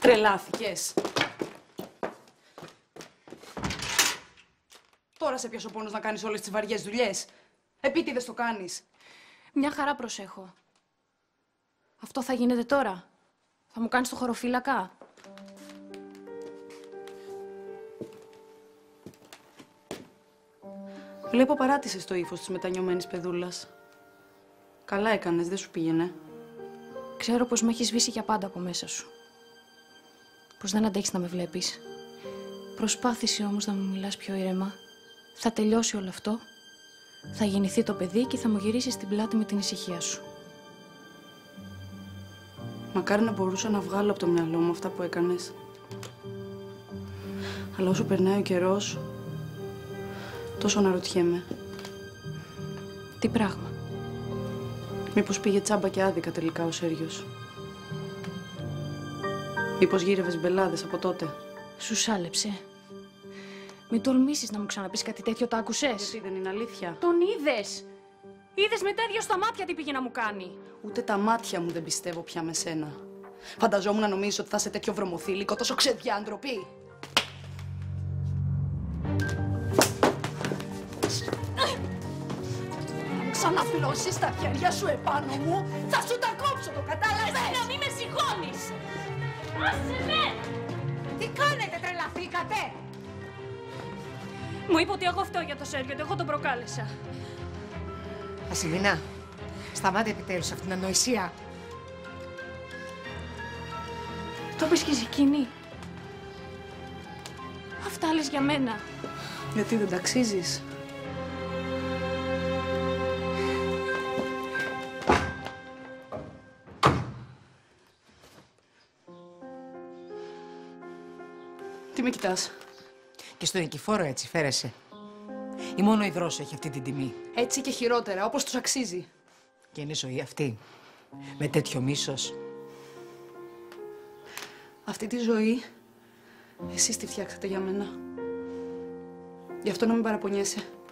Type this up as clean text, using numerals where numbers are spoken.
Τρελάθηκες. Τώρα σε πιάσω πόνος να κάνεις όλες τις βαριές δουλειές. Επίτηδες το κάνεις. Μια χαρά προσέχω. Αυτό θα γίνεται τώρα. Θα μου κάνεις το χωροφύλακα. Βλέπω παράτησες το ύφος της μετανιωμένης παιδούλας. Καλά έκανες, δεν σου πήγαινε. Ξέρω πως με έχεις σβήσει για πάντα από μέσα σου. Πως δεν αντέχεις να με βλέπεις. Προσπάθησε όμως να μου μιλάς πιο ήρεμα. Θα τελειώσει όλο αυτό. Θα γεννηθεί το παιδί και θα μου γυρίσεις την πλάτη με την ησυχία σου. Μακάρι να μπορούσα να βγάλω από το μυαλό μου αυτά που έκανες. Αλλά όσο περνάει ο καιρός, τόσο αναρωτιέμαι. Τι πράγμα? Μήπως πήγε τσάμπα και άδικα τελικά ο Σέργιος. Μήπως γύρευες μπελάδες από τότε. Σου σάλεψε. Μην τολμήσεις να μου ξαναπείς κάτι τέτοιο, τα άκουσες? Γιατί δεν είναι αλήθεια? Τον είδες! Είδες με τα ίδια στα μάτια τι πήγε να μου κάνει. Ούτε τα μάτια μου δεν πιστεύω πια με σένα. Φανταζόμουν να νομίζεις ότι θα είσαι τέτοιο βρωμοθήλικο, τόσο ξεδιάντροπη. Αν ξαναφλώσεις τα χέρια σου επάνω μου, θα σου τα κόψω, το κατάλαβες? Εσύ να μην με συγχώνεις! Άσε με! Τι κάνετε, τρελαθήκατε? Μου είπε ότι εγώ φταίω για το Σέργιο, ότι εγώ τον προκάλεσα. Βασιλίνα, σταμάτε επιτέλους αυτήν την ανοησία. Το είπες και εσύ εκείνη. Αυτά λες για μένα. Γιατί δεν ταξίζεις? Τι με κοιτάς? Και στο Νικηφόρο έτσι φέρεσαι. Ή μόνο η Δρόσο έχει αυτή την τιμή. Έτσι και χειρότερα, όπως τους αξίζει. Και είναι η ζωή αυτή, με τέτοιο μίσος. Αυτή τη ζωή, εσείς τη φτιάξατε για μένα. Γι' αυτό να μην παραπονιέσαι.